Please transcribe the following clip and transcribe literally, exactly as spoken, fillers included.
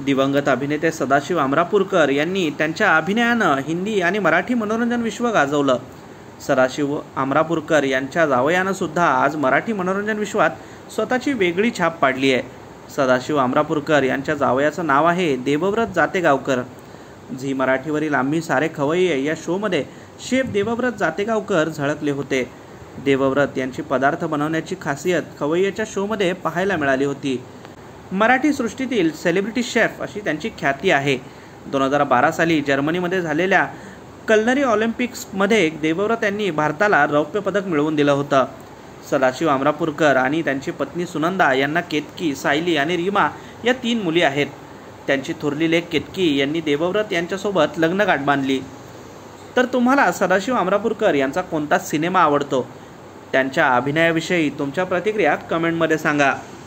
दिवंगत अभिनेते सदाशिव अमरापूरकर यांनी त्यांच्या अभिनयानं हिंदी आणि मराठी मनोरंजन विश्व गाजवलं। सदाशिव अमरापूरकर यांच्या जावयानं सुद्धा आज मराठी मनोरंजन विश्वात स्वतःची वेगळी छाप पाडली आहे। सदाशिव अमरापूरकर यांच्या जावयाचं नाव आहे देवव्रत जातेगावकर। झी मराठीवरील आम्ही सारे खवय्ये या शोमध्ये शेफ देवव्रत जातेगावकर झळकले होते। देवव्रत यांची पदार्थ बनवण्याची खासियत खवय्येच्या शोमध्ये पाहायला मिळाली होती। मराठी सृष्टीतील सेलिब्रिटी शेफ अशी त्यांची ख्याती आहे। दोन हजार बारा साली जर्मनीमध्ये झालेल्या कलनरी ऑलिम्पिक्समध्ये देवव्रत यांनी भारताला रौप्य पदक मिळवून दिलं होतं। सदाशिव अमरापूरकर आणि त्यांची पत्नी सुनंदा यांना केतकी, सायली आणि रीमा या तीन मुली आहेत। त्यांची थोरली लेक केतकी यांनी देवव्रत यांच्यासोबत लग्नगाठ बांधली। तर तुम्हाला सदाशिव अमरापूरकर यांचा कोणता सिनेमा आवडतो? त्यांच्या अभिनयाविषयी तुमच्या प्रतिक्रिया कमेंटमध्ये सांगा।